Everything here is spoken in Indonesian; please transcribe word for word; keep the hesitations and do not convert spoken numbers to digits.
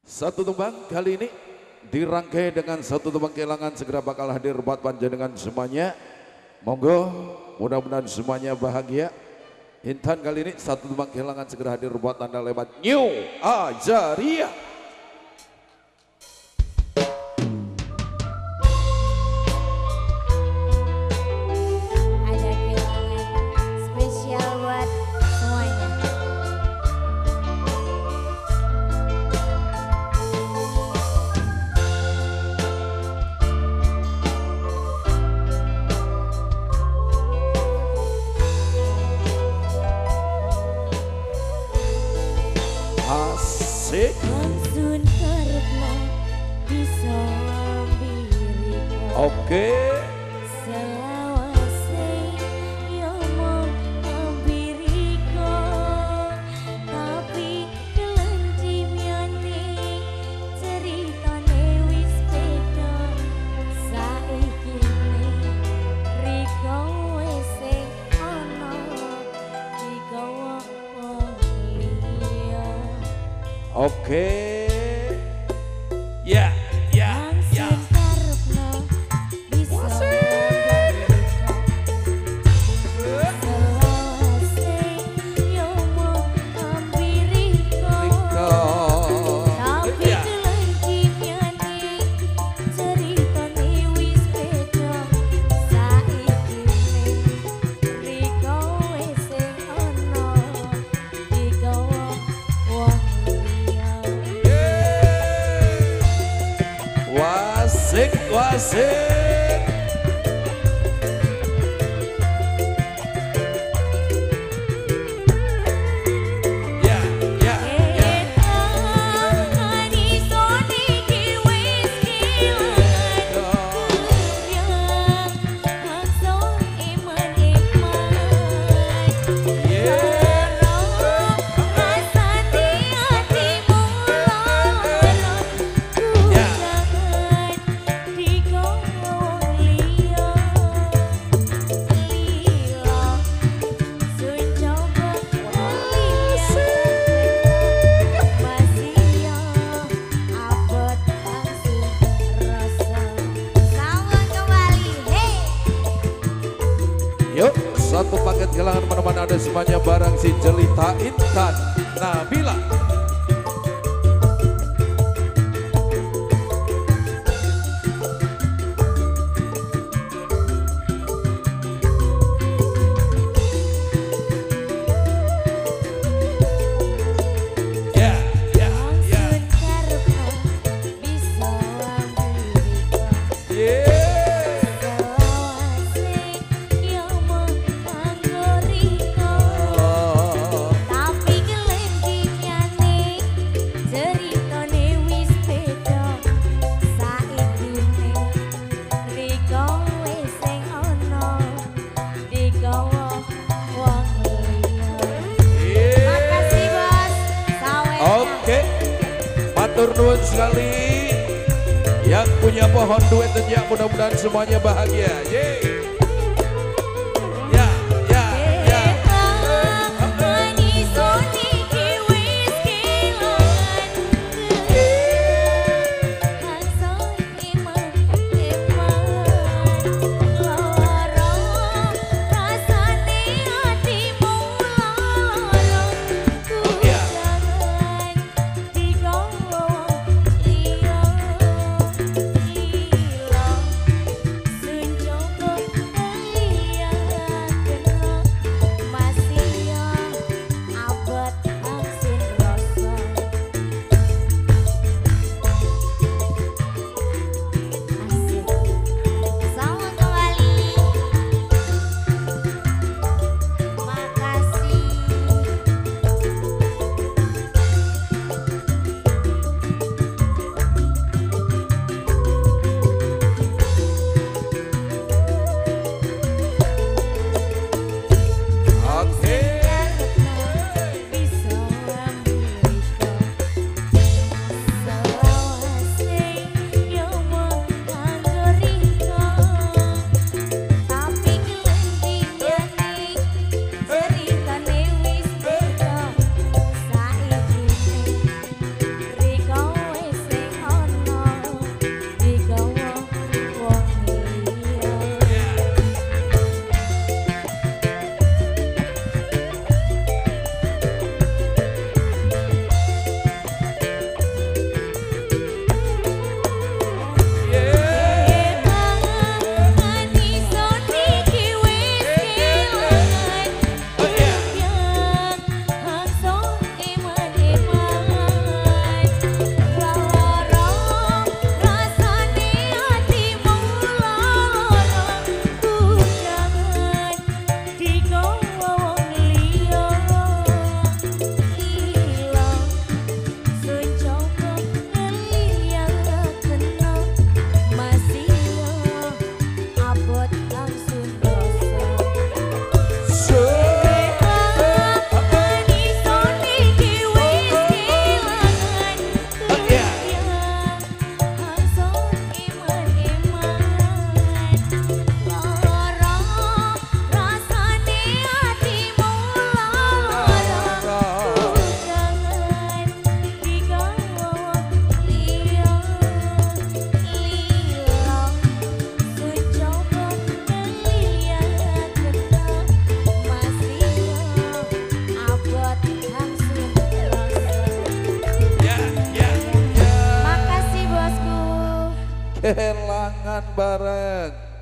Satu tembang kali ini dirangkai dengan satu tembang kehilangan segera bakal hadir buat panjenengan semuanya. Monggo, mudah-mudahan semuanya bahagia. Intan kali ini satu tembang kehilangan segera hadir buat anda lewat New Azaria. Asik. Oke. Oke, ya, ya, ya. Wasik, wasik. Ya, ya, ya. Yuk, satu paket kehilangan mana-mana ada semuanya barang si Jelita Intan Nabila. Ya, ya, ya. Yeah. Oke, matur nuwun sekali yang punya pohon duet tentunya mudah-mudahan semuanya bahagia. Yeay. Ya, ya, ya. bareng